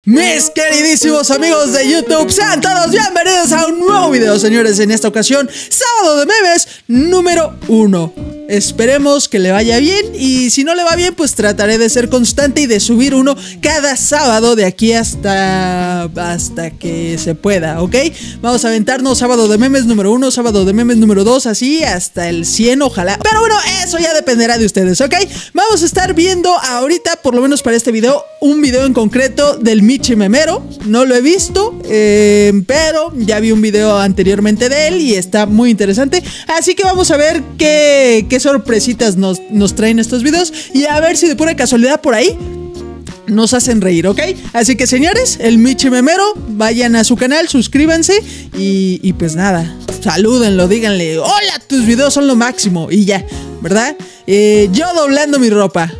Mis queridísimos amigos de YouTube, sean todos bienvenidos a un nuevo video, señores. En esta ocasión, sábado de memes número 1. Esperemos que le vaya bien, y si no le va bien, pues trataré de ser constante y de subir uno cada sábado de aquí hasta que se pueda, ¿ok? Vamos a aventarnos sábado de memes número 1, sábado de memes número 2, así hasta el 100, ojalá. Pero bueno, eso ya dependerá de ustedes, ¿ok? Vamos a estar viendo ahorita, por lo menos para este video, un video en concreto del Michi Memero. No lo he visto, pero ya vi un video anteriormente de él y está muy interesante. Así que vamos a ver qué sorpresitas nos traen estos videos, y a ver si de pura casualidad por ahí nos hacen reír, ¿ok? Así que, señores, el Michi Memero, vayan a su canal, suscríbanse y pues nada, salúdenlo, díganle: hola, tus videos son lo máximo, y ya, ¿verdad? Yo doblando mi ropa.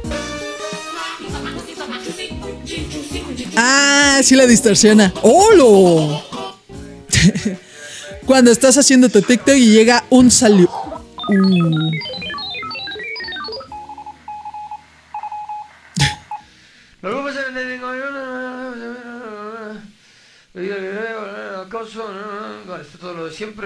Ah, sí la distorsiona. ¡Holo! Cuando estás haciendo tu TikTok y llega un saludo. Todo lo de siempre.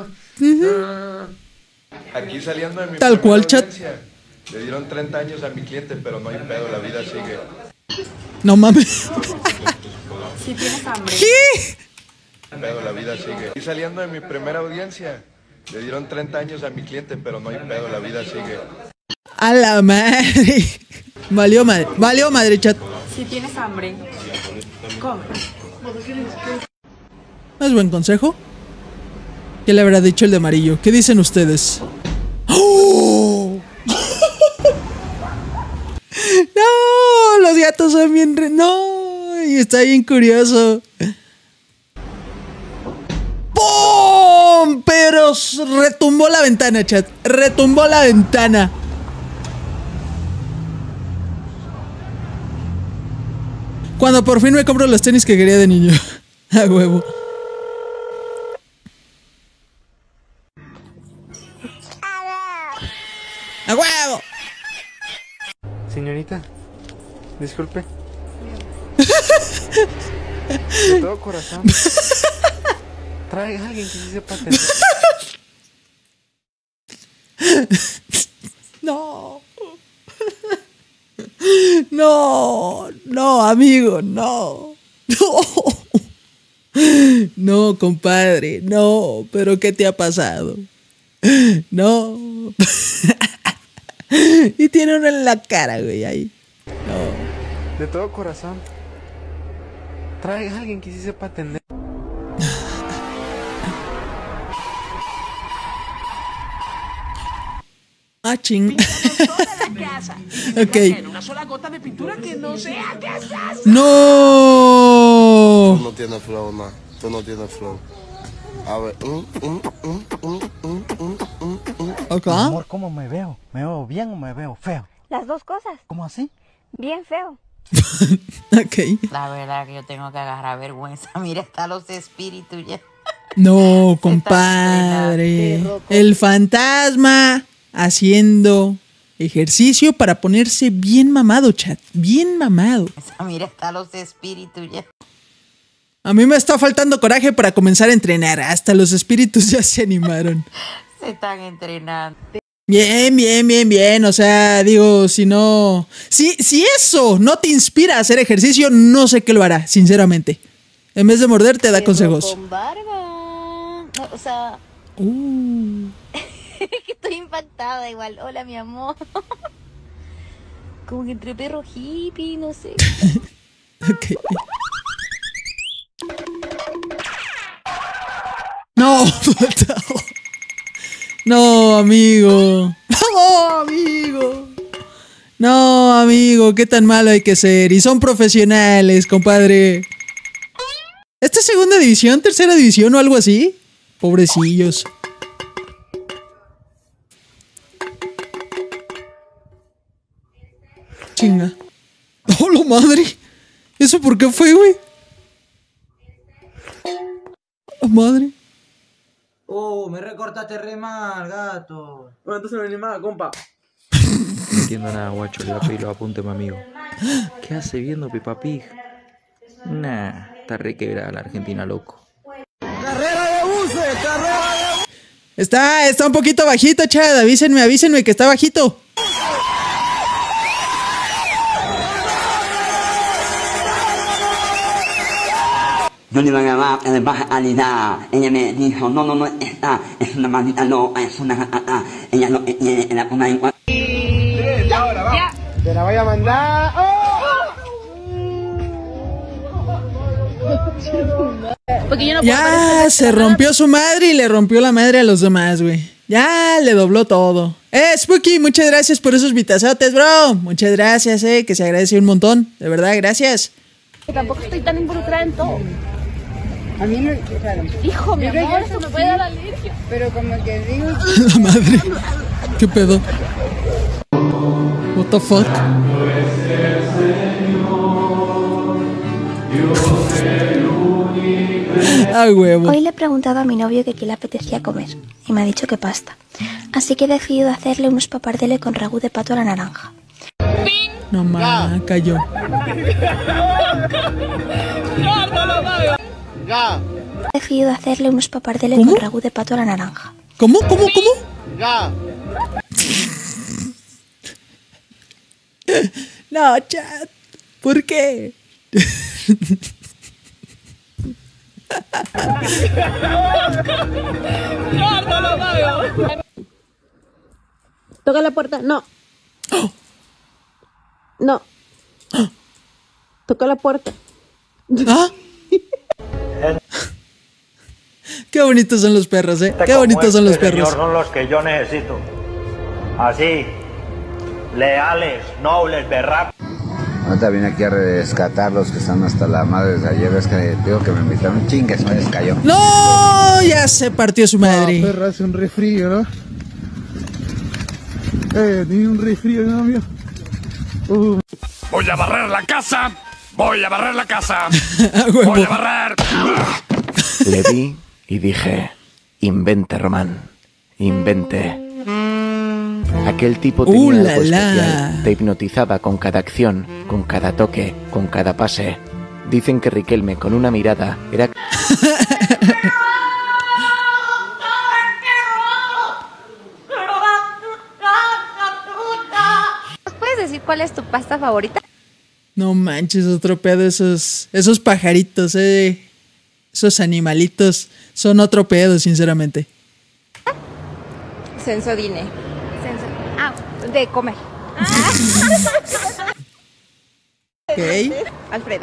Aquí saliendo de mi tal cual, chat. Le dieron 30 años a mi cliente, pero no hay pedo, la vida sigue. No mames. Si tienes hambre. ¿Qué? Pedo, la vida sigue. Aquí saliendo de mi primera audiencia. Le dieron 30 años a mi cliente, pero no hay pedo, la vida sigue. A la madre. Valió madre, chat. Si tienes hambre, come. ¿No es buen consejo? ¿Qué le habrá dicho el de amarillo? ¿Qué dicen ustedes? ¡Oh! No, los gatos son bien... No, y está bien curioso. ¡Pum! Pero retumbó la ventana, chat. Retumbó la ventana. Cuando por fin me compro los tenis que quería de niño. A huevo. ¡A huevo! Señorita, disculpe. De todo corazón. Traiga a alguien que sí sepa atender. No. No, amigo, no. No, compadre, no. ¿Pero qué te ha pasado? No. Y tiene uno en la cara, güey, ahí. No. De todo corazón. Traiga a alguien que sí sepa atender. Ah, ching. Ok. Una sola gota de pintura que no sea. ¿Qué es eso? No. Tú no tienes flow, ma. Tú no tienes flow. A ver. Ok. Amor, ¿cómo me veo? ¿Me veo bien o me veo feo? Las dos cosas. ¿Cómo así? Bien feo. Ok. La verdad que yo tengo que agarrar vergüenza. Mira, hasta los espíritus ya. No, compadre. El fantasma haciendo ejercicio para ponerse bien mamado, chat. Bien mamado. Mira, hasta los espíritus ya. A mí me está faltando coraje para comenzar a entrenar. Hasta los espíritus ya se animaron. Se están entrenando. Bien. O sea, digo, si no... Si eso no te inspira a hacer ejercicio, no sé qué lo hará, sinceramente. En vez de morder, te da consejos. Con barba. No, o sea... que estoy impactada igual. Hola, mi amor. Como que entre perro hippie, no sé. Ok. No, no, amigo. No, amigo, qué tan malo hay que ser. Y son profesionales, compadre. ¿Esta es segunda división, tercera división o algo así? Pobrecillos. Chinga. ¡Oh, la madre! ¿Eso por qué fue, güey? ¡La madre! Oh, me recortaste re mal, gato. Bueno, entonces no hay ni más, compa. No entiendo nada, guacho. Le voy a pedir los apuntes a mi amigo. ¿Qué hace viendo Peppa Pig? Nah, está rica ir a la Argentina, loco. Está un poquito bajito, Chad. Avísenme que está bajito. Yo le iba a grabar en baja calidad. Ella me dijo, no está. Es una maldita, no, es una gata. Ella no tiene la coma en cuatro. Ya. Te la voy a mandar. Ya se rompió su madre y le rompió la madre a los demás, güey. Ya le dobló todo. Spooky, muchas gracias por esos vitazotes, bro. Muchas gracias, que se agradece un montón. De verdad, gracias. Tampoco estoy tan involucrada en todo. A mí no, claro. Hijo, mi amor, eso me puede dar alergia. Pero como que digo... La madre. ¿Qué pedo? What the fuck? Ah, huevo. Hoy le he preguntado a mi novio que qué le apetecía comer y me ha dicho que pasta. Así que he decidido hacerle unos papardeles con ragú de pato a la naranja. No más, cayó. He decidido hacerle unos papardeles con ragú de pato a la naranja. ¿Cómo? No, chat. ¿Por qué? Toca la puerta, no. No. Toca la puerta. ¿Ah? Qué bonitos son los perros, Qué bonitos son los perros. Son los que yo necesito. Así, leales, nobles, berracos. Ahorita vine aquí a rescatar los que están hasta la madre de ayer. Es que digo que me invitaron, chingue, se me descayó. ¡No! Ya se partió su madre. Perra, hace un resfrío, ¿no? Ni un resfrío, ¿no, mío? Voy a barrer la casa. Voy a barrer la casa. Voy a barrer. Le vi y dije, invente, Román, invente. Aquel tipo tenía algo especial, te hipnotizaba con cada acción, con cada toque, con cada pase. Dicen que Riquelme con una mirada era... ¿Puedes decir cuál es tu pasta favorita? No manches, otro pedo esos pajaritos, esos animalitos son otro pedo, sinceramente. Sensodine. De comer. Ok. Alfredo.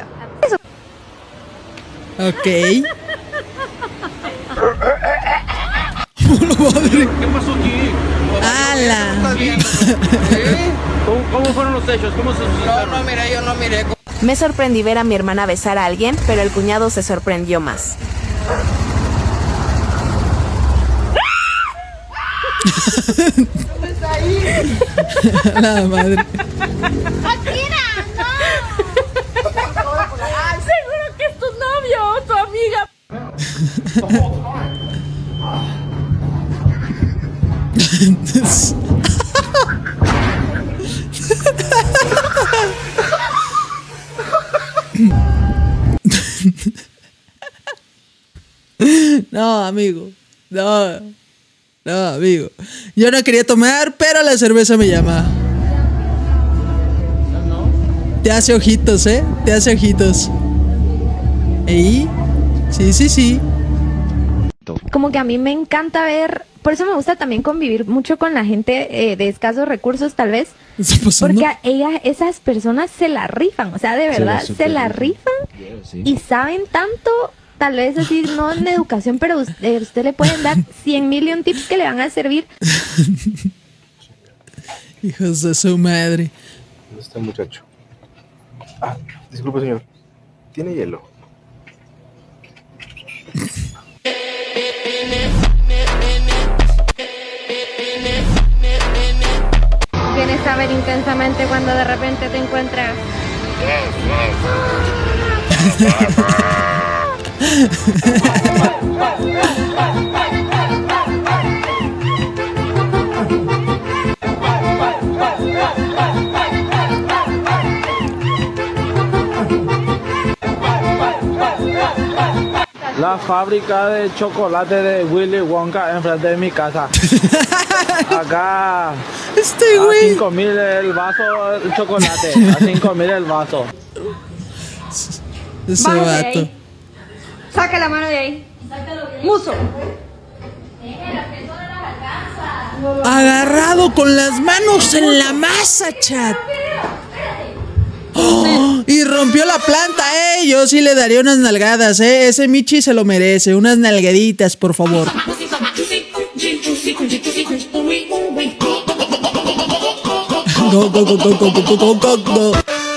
Ok. ¿Qué pasó aquí? ¡Hala! ¿Cómo fueron los hechos? ¿Cómo se suscitaron? No miré, yo no miré. Me sorprendí ver a mi hermana besar a alguien, pero el cuñado se sorprendió más. La madre. ¡Akira! ¡No! Seguro que es tu novio o tu amiga. No, amigo. No, amigo. Yo no quería tomar, pero la cerveza me llama. Te hace ojitos, Te hace ojitos. ¿Y? Sí. Como que a mí me encanta ver, por eso me gusta también convivir mucho con la gente de escasos recursos, tal vez. Porque esas personas se la rifan, o sea, de verdad, se la rifan y saben tanto. Tal vez así, no en educación, pero usted le pueden dar 100,000,000 tips que le van a servir. Hijos de su madre. ¿Dónde está el muchacho? Ah, disculpe, señor. ¿Tiene hielo? Vienes a ver intensamente cuando de repente te encuentras. La fábrica de chocolate de Willy Wonka enfrente de mi casa. Acá. A 5,000 el vaso, el chocolate. A 5,000 el vaso. Ese vato. Saca la mano de ahí. Muso. Agarrado con las manos en la masa, chat. Oh, y rompió la planta, yo sí le daría unas nalgadas, ese Michi se lo merece, unas nalgaditas, por favor. Go, go, go, go, go, go, go, go, go.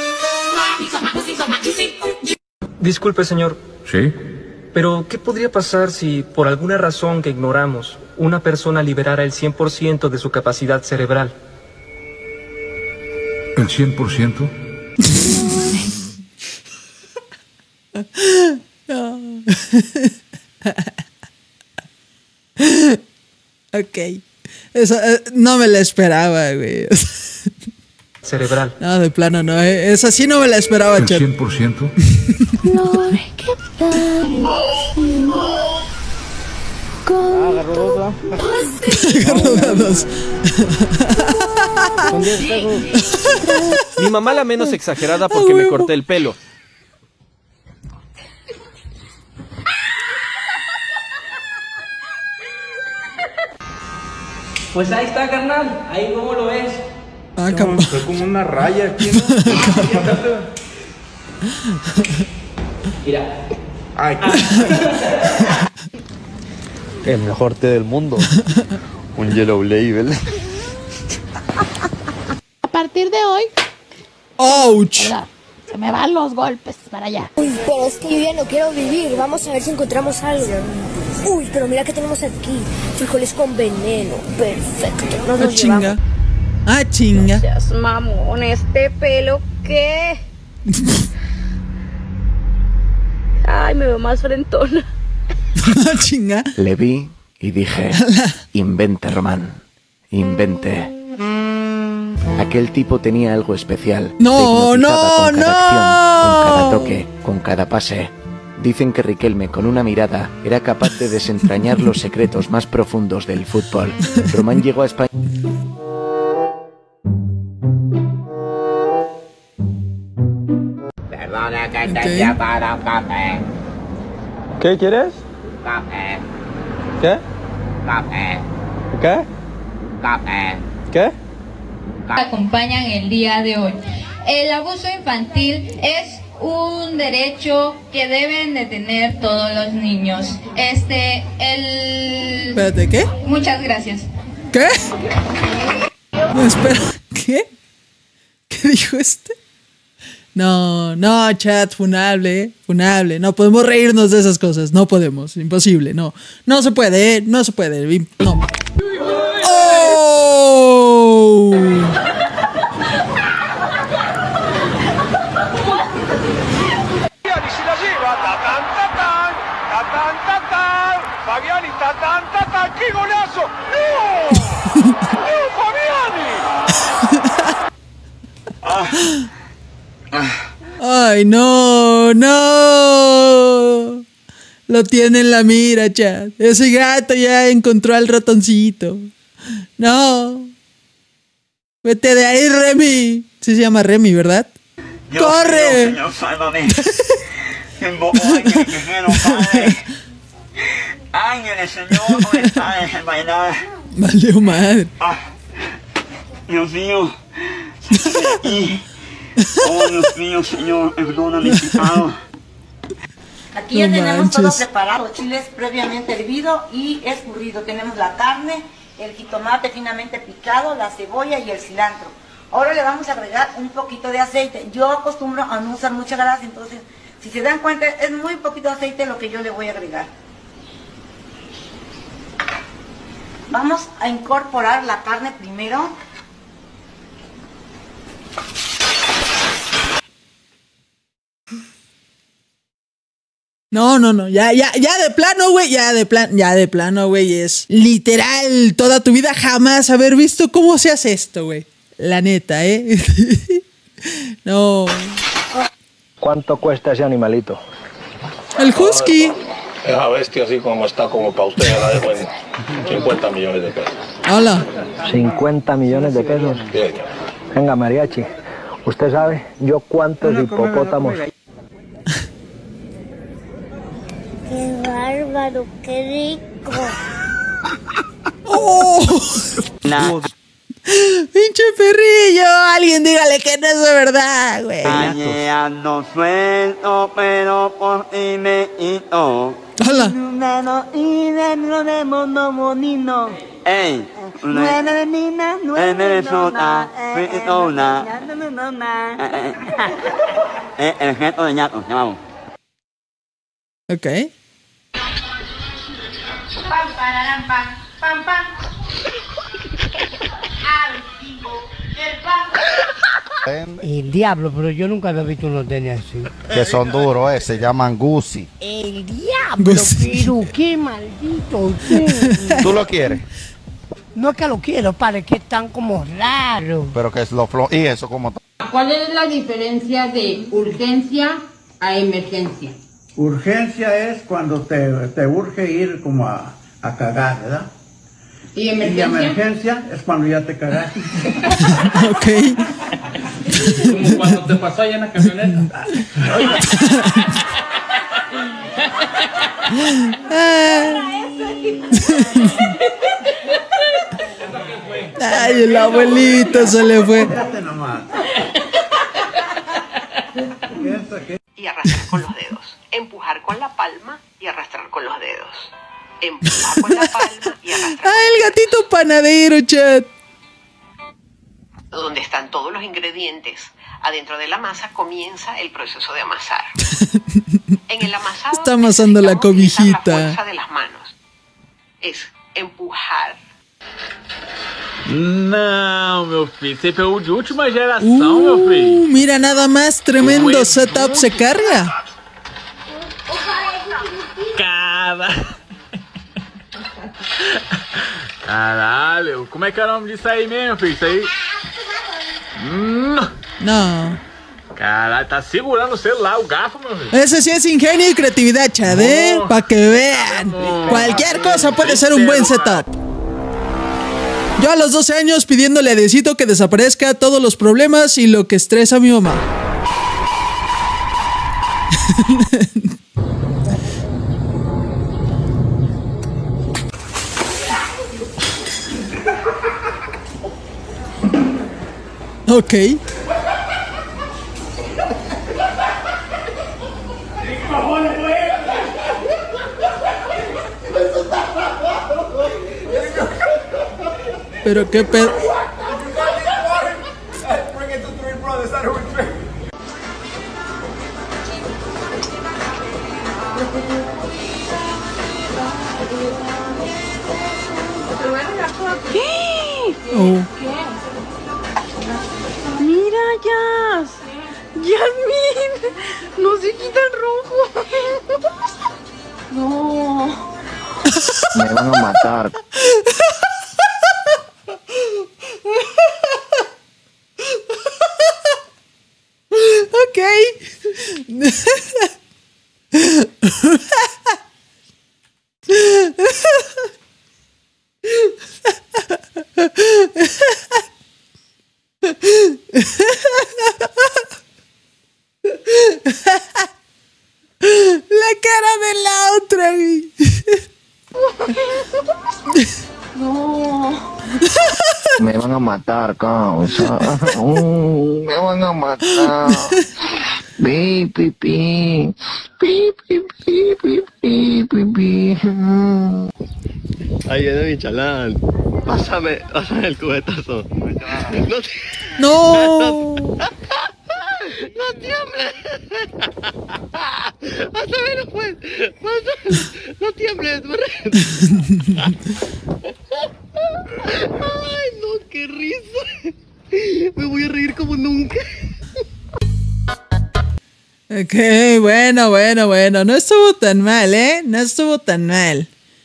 Disculpe, señor. ¿Sí? Pero, ¿qué podría pasar si, por alguna razón que ignoramos, una persona liberara el 100% de su capacidad cerebral? ¿El 100%? Ok. Eso, no me la esperaba, güey. Cerebral. No, de plano no. Esa sí no me la esperaba, chat. ¿El 100%? Agarró dos. Son 10 pesos. Mi mamá la menos exagerada porque me corté el pelo. Pues ahí está, carnal. Ahí cómo lo ves. Ah, cabrón. Fue como una raya aquí, ¿no? Mira. Ay. El mejor té del mundo. Un Yellow Label. A partir de hoy. ¡Ouch! Se me van los golpes para allá. Uy, pero es que yo ya no quiero vivir. Vamos a ver si encontramos algo. Uy, pero mira que tenemos aquí. Frijoles con veneno. Perfecto. Nos los chinga. llevamos. Ah, chinga. No seas mamón, este pelo, ¿qué? Ay, me veo más frentona. Chinga. Le vi y dije, invente, Román, invente. Aquel tipo tenía algo especial. No, Te no, hipnotizaba con cada acción, con cada no. toque, con cada pase. Dicen que Riquelme con una mirada era capaz de desentrañar los secretos más profundos del fútbol. Román llegó a España. Perdona que te he llamado un café. ¿Qué quieres? Café. ¿Qué? Café. ¿Qué? Café. ¿Qué? Acompañan el día de hoy. El abuso infantil es un derecho que deben de tener todos los niños. Espérate, ¿qué? Muchas gracias. ¿Qué? No, espera, ¿qué? ¿Qué dijo este? No, no, chat, funable, funable. No podemos reírnos de esas cosas, no podemos, imposible, no. No se puede, no se puede, no. ¡Oh! Fabiani, ¡qué golazo! ¡No! ¡No, Fabiani! Ay, no, no. Lo tiene en la mira, chat. Ese gato ya encontró al ratoncito. No. Vete de ahí, Remy. Sí se llama Remy, ¿verdad? ¡Corre! Señor, sálvame. Invoco ángeles, guerrero, Padre. Ángeles, Señor, ¿dónde está el bailar? Valió madre. Dios mío, sácame de aquí. Oh, Dios mío, Señor, perdona mi pecado. Aquí ya tenemos todo preparado, chiles previamente hervido y escurrido. Tenemos la carne, el jitomate finamente picado, la cebolla y el cilantro. Ahora le vamos a agregar un poquito de aceite. Yo acostumbro a no usar mucha grasa, entonces, si se dan cuenta, es muy poquito aceite lo que yo le voy a agregar. Vamos a incorporar la carne primero. No, no, no, ya de plano, güey, ya de plano, güey, es literal toda tu vida jamás haber visto cómo se hace esto, güey. La neta, No. ¿Cuánto cuesta ese animalito? El husky. Esa bestia así como está, como para usted, la dejo en 50 millones de pesos. Hola. 50 millones de pesos. Bien. Venga, mariachi. Usted sabe, yo cuántos hipopótamos. Qué bárbaro, qué rico. ¡Oh! ¡Pinche perrillo! Alguien dígale que no es de verdad, güey. Ando suelto, pero por ti me hito. Hola. ¡Ey! El gesto de ñato, llamamos. Ok. Pam, pararam, pam, pam, pam. El diablo, pero yo nunca había visto unos tenis así. Que son duros, se llaman Gucci. El diablo, pero qué maldito usted. ¿Tú lo quieres? No es que lo quiero, padre, es que están como raros. Pero que es lo y eso como... ¿Cuál es la diferencia de urgencia a emergencia? Urgencia es cuando te urge ir como a cagar, ¿verdad? ¿Y emergencia? Y emergencia es cuando ya te cagaste. Ok. Como cuando te pasó allá en la camioneta. Ay, el abuelito se le fue. Y arrastrar con los dedos. Empujar con la palma y arrastrar con los dedos. Empujar con la palma y arrastrar. ¡Ah, el gatito panadero, chat! Donde están todos los ingredientes. Adentro de la masa comienza el proceso de amasar. En el amasado está amasando la cobijita. La fuerza de las manos. Es empujar. Não, meu filho, você pegou de última geração, meu filho. Mira nada más, tremendo setup se carga. Caralho, como é que é o nome disso aí mesmo, filho? Isso aí? No. Caralho, tá segurando o celular, o garfo, meu filho. Ese sí es ingenio y creatividad, Chad, ¿eh? Para que vean. Cualquier cosa puede ser un buen setup. Yo a los 12 años pidiéndole a Diosito que desaparezca todos los problemas y lo que estresa a mi mamá. Ok. Pero qué pedo. Oh. Mira, Jazz. Yasmin. No se quita el rojo. No. Me van a matar. Ok. La cara de la otra. No. Me van a matar, causa. Me van a matar. Pi, pi, pi. Pi, pi, pi, pi, pi, pi, pi. Ahí viene mi chalán. Pásame el cubetazo. No. No tiembles. Pásamelo, pues. No tiembles. Ay, no, qué risa. Me voy a reír como nunca. Ok, bueno. No estuvo tan mal, ¿eh? No estuvo tan mal.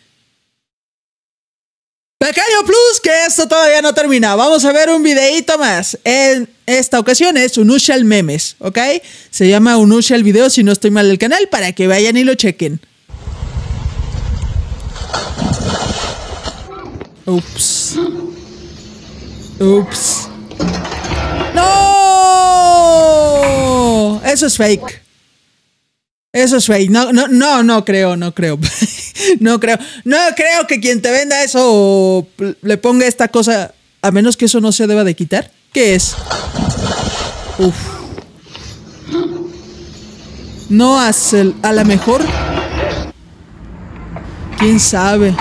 Pequeño plus, que esto todavía no termina. Vamos a ver un videíto más. En esta ocasión es Unusual Memes, ¿ok? Se llama Unusual Video, si no estoy mal el canal, para que vayan y lo chequen. Ups. Ups. ¡No! Eso es fake. Eso es fake. No creo. No creo que quien te venda eso le ponga esta cosa, a menos que eso no se deba de quitar. ¿Qué es? Uf. No hace a la mejor. ¿Quién sabe?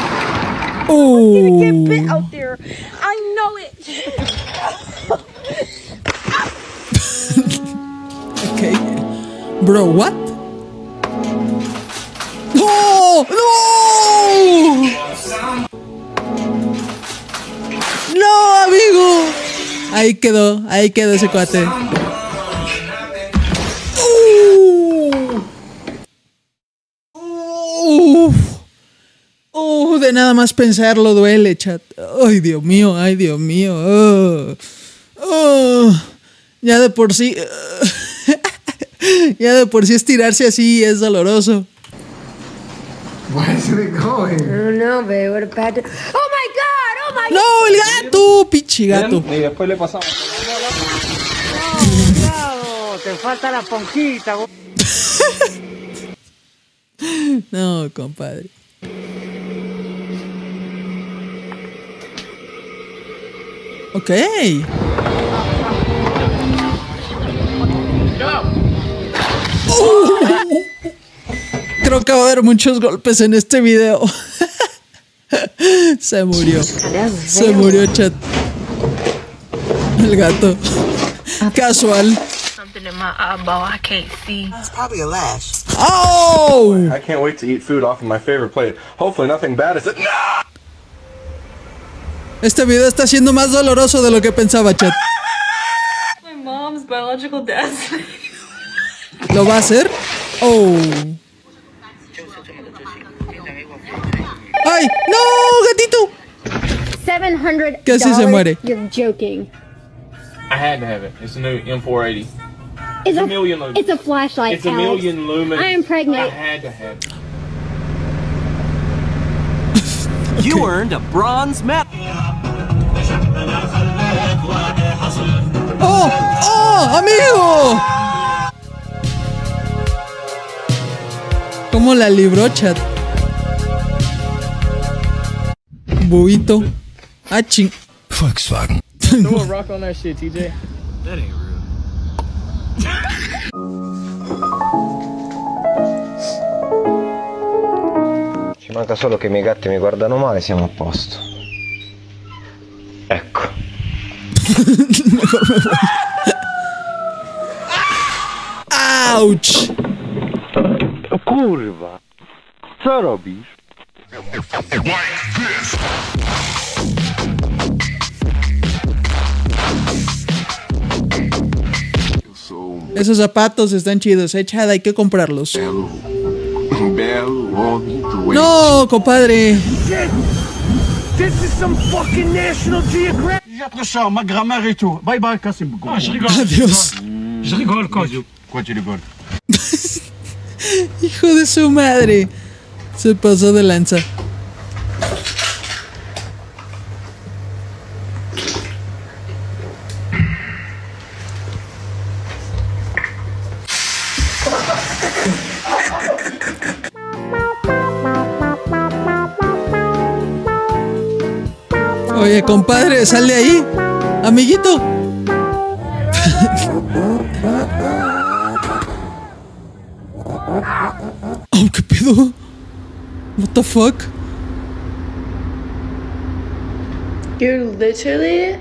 Okay. Bro, what? ¡No! ¡No! ¡No, amigo! Ahí quedó ese cuate. De nada más pensarlo duele, chat. Ay, Dios mío, ay, Dios mío. Ya de por sí. Ya de por sí estirarse así es doloroso. Why is it going? I don't know, babe. What a bad... Oh my god! Oh my god! ¡No, el gato! ¡Pinche gato! Y después le pasamos. No, te falta la ponquita. No, compadre. Ok. Creo que va a haber muchos golpes en este video. Se murió. Se murió, chat. El gato. Casual. Something in my eyeball I can't see. It's probably a lash. Oh! I can't wait to eat food off of my favorite plate. Hopefully nothing bad is it. No! Este video está siendo más doloroso de lo que pensaba, chat. My mom's biological dad. ¿Lo va a hacer? Oh. ¡Ay! ¡No, gatito! $700. Casi se muere. You're joking. I had to have it. It's a new M480. It's a million lumens. It's a flashlight. It's a million lumens. I am pregnant. I had to have it. You earned a bronze medal. ¡Oh! ¡Oh! ¡Amigo! ¿Cómo la libró, chat? Bobito. Ah, ching. Volkswagen. Throw a rock on that shit, TJ. That ain't real. Ci manca solo che i miei gatti mi guardano male e siamo a posto. Ecco. Mejor me voy. Ouch. Kurwa. Co robisz? Esos zapatos están chidos, Chad, hay que comprarlos. No, compadre. This is some fucking National Geographic. J'approche ma grand-mère et tout. Bye bye, cassez beaucoup. Ah, je rigole. Adiós. Je rigole, quoi. Quoi, tu rigoles? Hijo de su madre. Se pasó de lanza. Oye, compadre, sal de ahí, amiguito. Oh, ¿qué pedo? What the fuck? You're literally...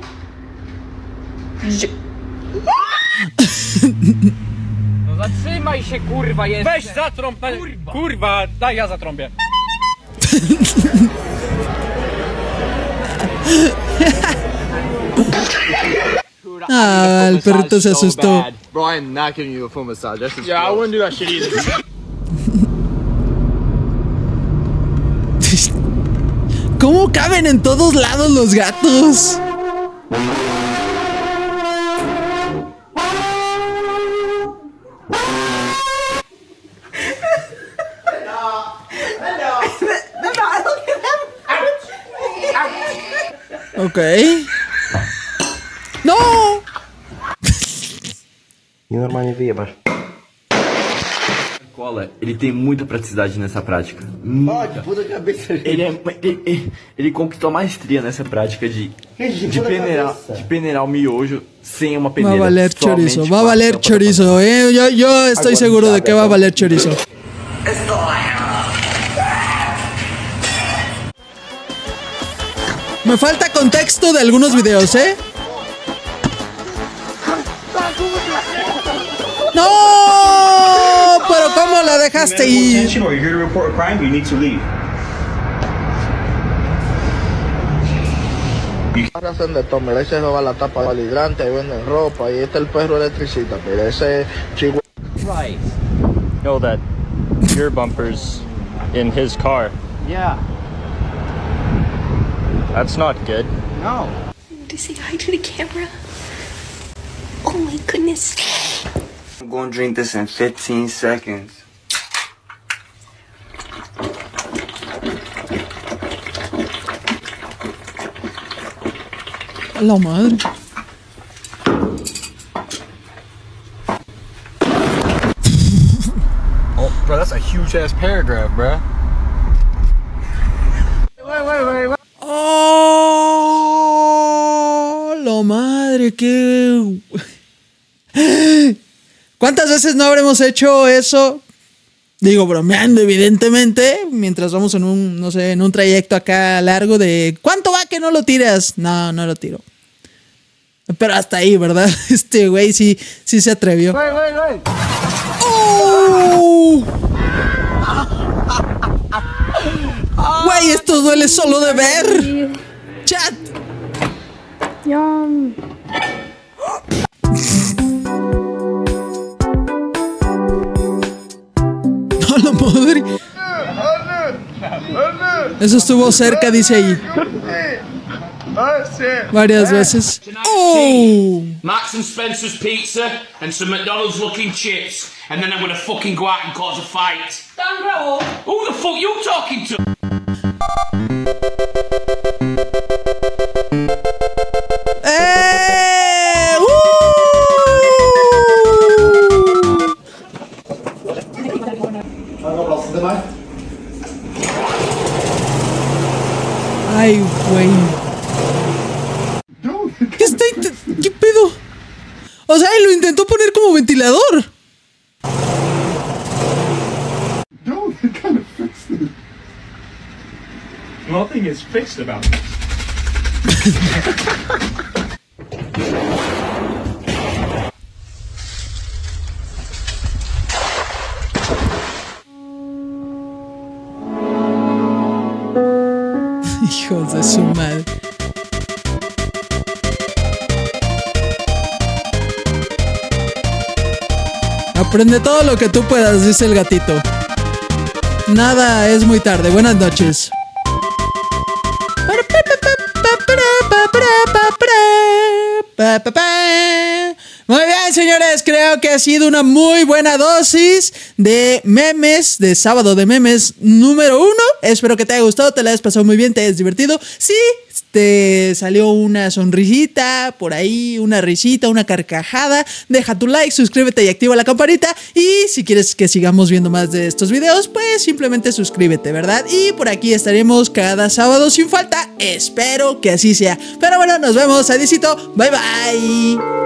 No zatrzymaj się, kurwa, jest. Weź zatrąb, kurwa, daj ja zatrąbię. Ah, el perrito se asustó. Bro, I am not giving you a full massage. That's just Yeah, I wouldn't do that shit either. ¿Cómo caben en todos lados los gatos? Ok. No! E normalmente viebas. Cola, ele tem muita praticidade nessa prática. Muita. Puta cabeça. Ele conquistou a maestria nessa prática de peneirar o miojo sem uma peneira. Va a valer chorizo, va a valer chorizo, Yo estoy seguro de que va a valer chorizo. Me falta contexto de algunos videos, ¡No! ¿Pero cómo la dejaste ir? Ahora hacen de todo, mira, ese roba la tapa del hidrante, ahí venden ropa, y este es el perro electricista, mira, ese chico. Right. Know that your bumper's in his car. Yeah. That's not good. No. To say hi to the camera. Oh my goodness. I'm gonna drink this in 15 seconds. A la madre. Oh, bro, that's a huge ass paragraph, bro. Wait. ¡Oh! La madre, qué... ¿Cuántas veces no habremos hecho eso? Digo, bromeando, evidentemente, mientras vamos en un, no sé, en un trayecto acá largo de... ¿Cuánto va que no lo tiras? No lo tiro. Pero hasta ahí, ¿verdad? Este güey sí se atrevió. Wait. ¡Oh! Güey, esto duele solo de ver. Chat. Yum. ¡A la madre! Eso estuvo cerca, dice ahí. Varias veces. ¡Oh! Max and Spencer's pizza and some McDonald's looking chips. And then I'm gonna fucking go out and cause a fight. Dan Raoul. Who the fuck you talking to? Ay, güey. ¿Qué pedo? O sea, lo intentó poner como ventilador. Nothing is fixed about this. Hijos de su madre. Aprende todo lo que tú puedas, dice el gatito. Nada es muy tarde. Buenas noches. Muy bien, señores, creo que ha sido una muy buena dosis de memes, de sábado de memes número 1. Espero que te haya gustado, te la hayas pasado muy bien, te hayas divertido. Sí, te salió una sonrisita por ahí, una risita, una carcajada. Deja tu like, suscríbete y activa la campanita. Y si quieres que sigamos viendo más de estos videos, pues simplemente suscríbete, ¿verdad? Y por aquí estaremos cada sábado sin falta. Espero que así sea. Pero bueno, nos vemos. Adiósito. Bye bye.